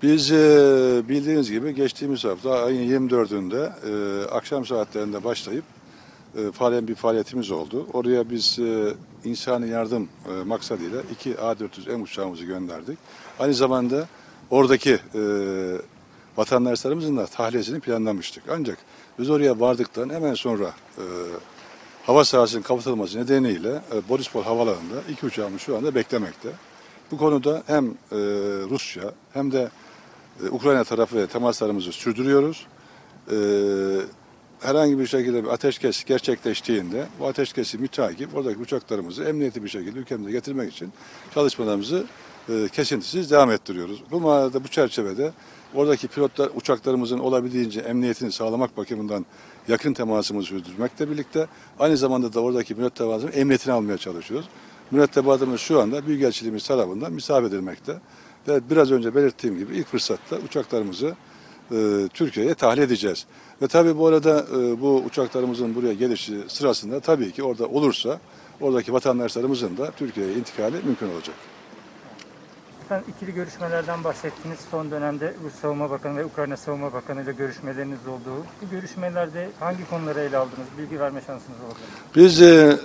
Biz bildiğiniz gibi geçtiğimiz hafta ayın 24'ünde akşam saatlerinde başlayıp bir faaliyetimiz oldu. Oraya biz insani yardım maksadıyla 2 A400M uçağımızı gönderdik. Aynı zamanda oradaki vatandaşlarımızın da tahliyesini planlamıştık. Ancak biz oraya vardıktan hemen sonra hava sahasının kapatılması nedeniyle Borispol Havaalanı'nda 2 uçağımız şu anda beklemekte. Bu konuda hem Rusya hem de Ukrayna tarafı temaslarımızı sürdürüyoruz. Herhangi bir şekilde bir ateşkes gerçekleştiğinde bu ateşkesi mütakip oradaki uçaklarımızı emniyetli bir şekilde ülkemize getirmek için çalışmalarımızı kesintisiz devam ettiriyoruz. Bu manada bu çerçevede oradaki pilotlar uçaklarımızın olabildiğince emniyetini sağlamak bakımından yakın temasımızı sürdürmekle birlikte aynı zamanda da oradaki mürettebatın emniyetini almaya çalışıyoruz. Mürettebatımız şu anda Büyükelçiliğimiz tarafından misafir edilmekte. Ve biraz önce belirttiğim gibi ilk fırsatta uçaklarımızı Türkiye'ye tahliye edeceğiz. Ve tabii bu arada bu uçaklarımızın buraya gelişi sırasında tabii ki orada olursa oradaki vatandaşlarımızın da Türkiye'ye intikali mümkün olacak. Efendim, ikili görüşmelerden bahsettiniz. Son dönemde Rus Savunma Bakanı ve Ukrayna Savunma Bakanı ile görüşmeleriniz olduğu. Bu görüşmelerde hangi konuları ele aldınız? Bilgi verme şansınız oldu mu? Biz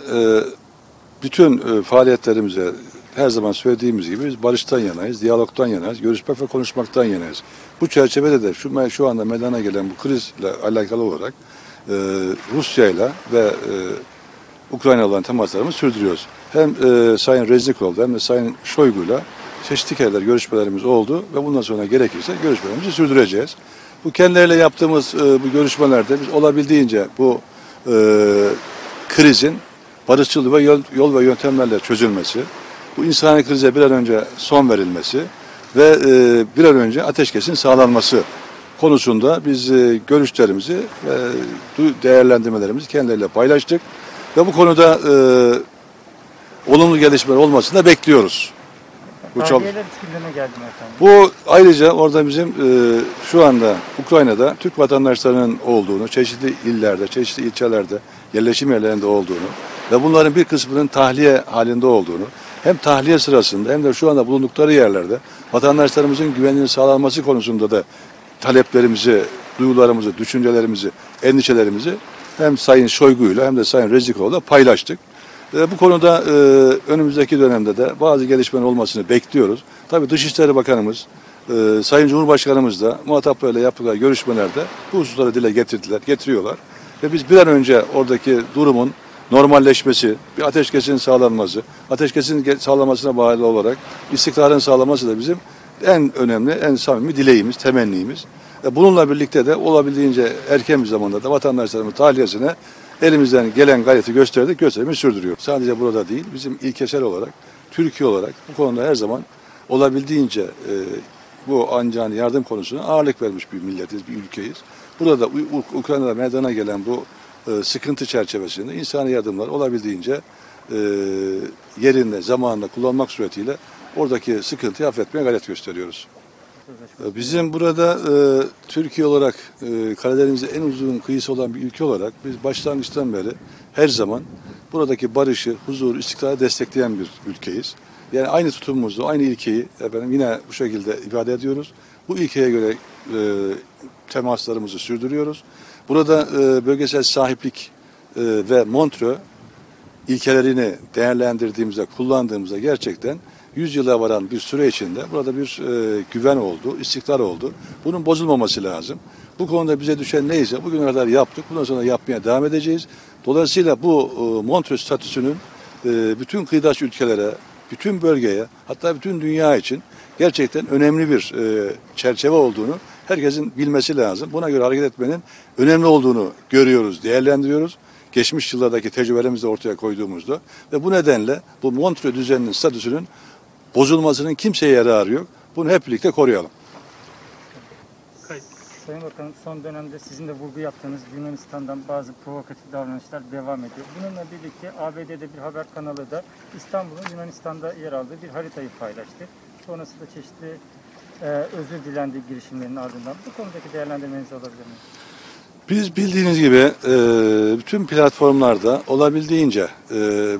bütün faaliyetlerimize her zaman söylediğimiz gibi biz barıştan yanayız, diyalogtan yanayız, görüşmek ve konuşmaktan yanayız. Bu çerçevede de şu anda meydana gelen bu krizle alakalı olarak Rusya'yla ve Ukrayna olan temaslarımızı sürdürüyoruz. Hem Sayın Reznikov'la hem de Sayın Şoygu'yla çeşitli kereler görüşmelerimiz oldu ve bundan sonra gerekirse görüşmelerimizi sürdüreceğiz. Bu kendileriyle yaptığımız bu görüşmelerde biz olabildiğince bu krizin barışçıl ve yol ve yöntemlerle çözülmesi, bu insani krize bir an önce son verilmesi ve bir an önce ateşkesin sağlanması konusunda biz görüşlerimizi ve değerlendirmelerimizi kendileriyle paylaştık. Ve bu konuda olumlu gelişmeler olmasını da bekliyoruz. Tahliyeler gündeme geldi mi efendim? Bu ayrıca orada bizim şu anda Ukrayna'da Türk vatandaşlarının olduğunu, çeşitli illerde, çeşitli ilçelerde, yerleşim yerlerinde olduğunu ve bunların bir kısmının tahliye halinde olduğunu, hem tahliye sırasında hem de şu anda bulundukları yerlerde vatandaşlarımızın güvenliğinin sağlanması konusunda da taleplerimizi, duygularımızı, düşüncelerimizi, endişelerimizi hem Sayın Şoygu'yla hem de Sayın Reznikov'la paylaştık. Bu konuda önümüzdeki dönemde de bazı gelişmeler olmasını bekliyoruz. Tabii Dışişleri Bakanımız, Sayın Cumhurbaşkanımız da muhataplarıyla yaptıkları görüşmelerde bu hususları dile getiriyorlar. Ve biz bir an önce oradaki durumun normalleşmesi, bir ateşkesin sağlanması, ateşkesin sağlanmasına bağlı olarak istikrarın sağlaması da bizim en önemli, en samimi dileğimiz, temennimiz. Bununla birlikte de olabildiğince erken bir zamanda da vatandaşlarımızın tahliyesine elimizden gelen gayreti gösterdik, gösterimi sürdürüyor. Sadece burada değil, bizim ilkesel olarak, Türkiye olarak bu konuda her zaman olabildiğince bu ancak yardım konusuna ağırlık vermiş bir milletiz, bir ülkeyiz. Burada da Ukrayna'da meydana gelen bu sıkıntı çerçevesinde insani yardımlar olabildiğince yerinde, zamanında kullanmak suretiyle oradaki sıkıntıyı hafifletmeye gayret gösteriyoruz. Bizim burada Türkiye olarak Karadeniz'de en uzun kıyısı olan bir ülke olarak biz başlangıçtan beri her zaman buradaki barışı, huzuru, istikrarı destekleyen bir ülkeyiz. Yani aynı tutumumuzu, aynı ilkeyi yine bu şekilde ifade ediyoruz. Bu ilkeye göre temaslarımızı sürdürüyoruz. Burada bölgesel sahiplik ve Montreux ilkelerini değerlendirdiğimizde, kullandığımızda gerçekten 100 yıla varan bir süre içinde burada bir güven oldu, istikrar oldu. Bunun bozulmaması lazım. Bu konuda bize düşen neyse bugüne kadar yaptık. Bundan sonra yapmaya devam edeceğiz. Dolayısıyla bu Montreux statüsünün bütün kıyıdaş ülkelere, bütün bölgeye, hatta bütün dünya için gerçekten önemli bir çerçeve olduğunu herkesin bilmesi lazım. Buna göre hareket etmenin önemli olduğunu görüyoruz, değerlendiriyoruz. Geçmiş yıllardaki tecrübelerimizi ortaya koyduğumuzda ve bu nedenle bu Montreux düzeninin statüsünün bozulmasının kimseye yararı yok. Bunu hep birlikte koruyalım. Sayın Bakanım, son dönemde sizin de vurgu yaptığınız Yunanistan'dan bazı provokatif davranışlar devam ediyor. Bununla birlikte ABD'de bir haber kanalı da İstanbul'un Yunanistan'da yer aldığı bir haritayı paylaştı. Sonrasında çeşitli özür dilendi girişimlerinin ardından. Bu konudaki değerlendirmenizi alabilir miyim? Biz bildiğiniz gibi bütün platformlarda olabildiğince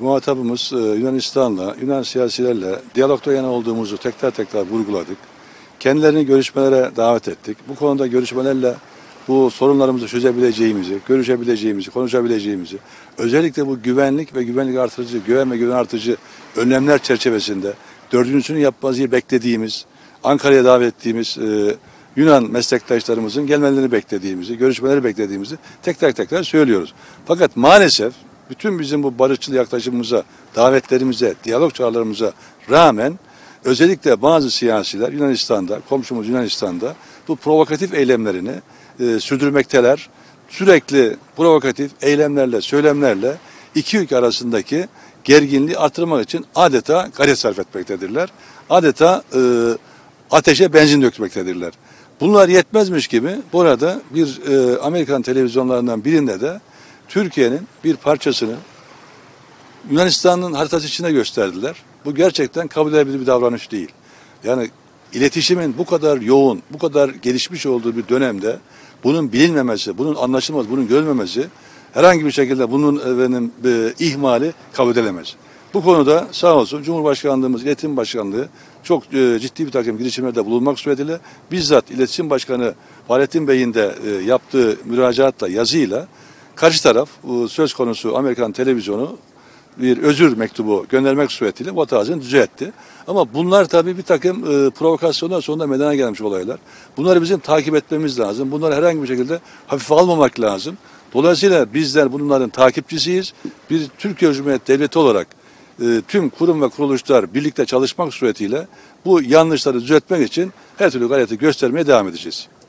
muhatabımız Yunanistan'la, Yunan siyasilerle diyalogda yana olduğumuzu tekrar vurguladık. kendilerini görüşmelere davet ettik. Bu konuda görüşmelerle bu sorunlarımızı çözebileceğimizi, görüşebileceğimizi, konuşabileceğimizi, özellikle bu güvenlik ve güvenlik artırıcı, güven ve güven artırıcı önlemler çerçevesinde dördüncüsünü yapmayı beklediğimiz, Ankara'ya davet ettiğimiz Yunan meslektaşlarımızın gelmelerini beklediğimizi, görüşmeleri beklediğimizi tekrar söylüyoruz. Fakat maalesef bütün bizim bu barışçıl yaklaşımımıza, davetlerimize, diyalog çağrılarımıza rağmen özellikle bazı siyasiler Yunanistan'da, komşumuz Yunanistan'da bu provokatif eylemlerini sürdürmekteler. Sürekli provokatif eylemlerle, söylemlerle iki ülke arasındaki gerginliği artırmak için adeta gayret sarf etmektedirler. Adeta ateşe benzin dökmektedirler. Bunlar yetmezmiş gibi burada bir Amerikan televizyonlarından birinde de Türkiye'nin bir parçasını Yunanistan'ın haritası içinde gösterdiler. Bu gerçekten kabul edilebilir bir davranış değil. Yani iletişimin bu kadar yoğun, bu kadar gelişmiş olduğu bir dönemde bunun bilinmemesi, bunun anlaşılmaması, bunun görülmemesi, herhangi bir şekilde bunun ihmali kabul edilemez. Bu konuda sağ olsun Cumhurbaşkanlığımız, İletişim Başkanlığı çok ciddi bir takım girişimlerde bulunmak suretiyle bizzat İletişim Başkanı Fahrettin Bey'in de yaptığı müracaatla, yazıyla karşı taraf söz konusu Amerikan televizyonu bir özür mektubu göndermek suretiyle bu hatasını düzeltti. Ama bunlar tabii bir takım provokasyonlar sonunda meydana gelmiş olaylar. Bunları bizim takip etmemiz lazım. Bunları herhangi bir şekilde hafife almamak lazım. Dolayısıyla bizler bunların takipçisiyiz. Bir Türkiye Cumhuriyeti Devleti olarak tüm kurum ve kuruluşlar birlikte çalışmak suretiyle bu yanlışları düzeltmek için her türlü gayreti göstermeye devam edeceğiz.